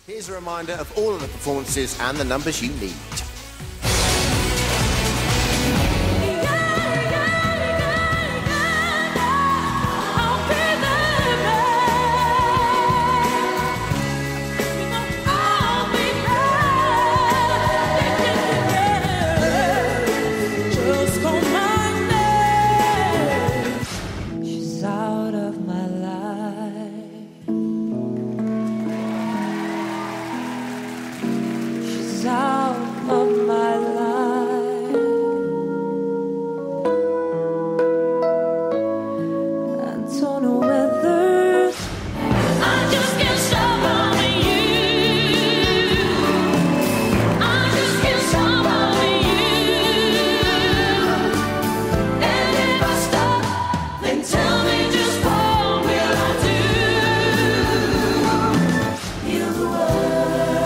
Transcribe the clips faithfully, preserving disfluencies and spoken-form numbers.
Here's a reminder of all of the performances and the numbers you need. Out of my life, I don't know whether I just can't stop loving you. I just can't stop loving you. And if I stop, then tell me just what will I do? Heal the world.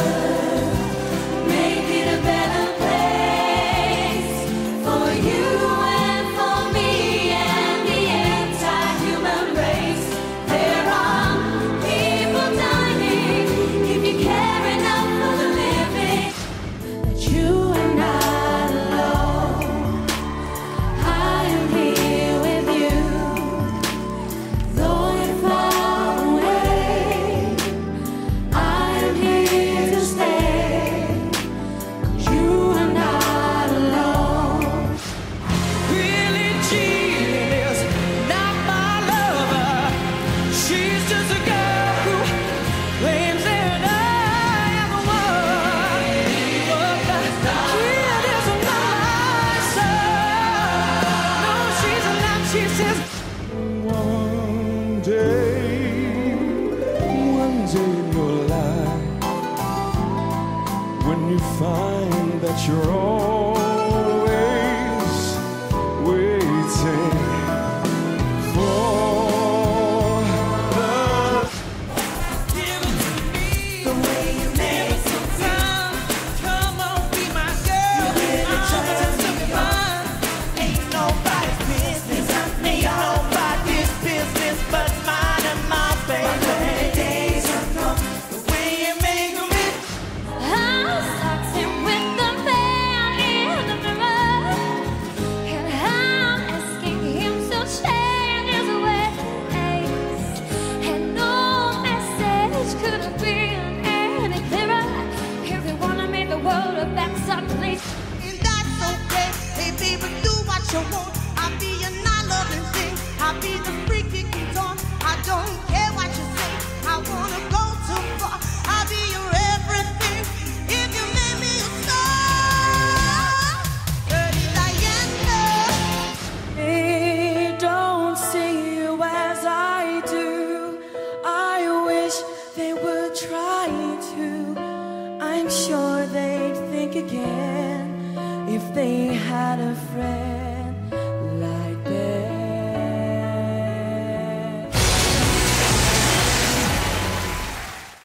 One day, one day in your life, when you find that you're always waiting for the give it to me, the way you make some time. Come on, be my girl. You really I'm just a fun. Ain't nobody's business. Ain't nobody's business but mine and my baby. Days are gone, the way you make me. I'm starting with the man in the mirror, and I'm asking him to change his ways, and no message could have been any clearer if he wanted me the world a backside place. And that's okay, hey baby, do what you want. I'll be your not loving thing. I'll be the freak you can on. I don't care what you say. I wanna go too far. I'll be your everything. If you make me a star, Dirty Diana. They don't see you as I do. I wish they would try to. I'm sure they'd think again if they had a friend.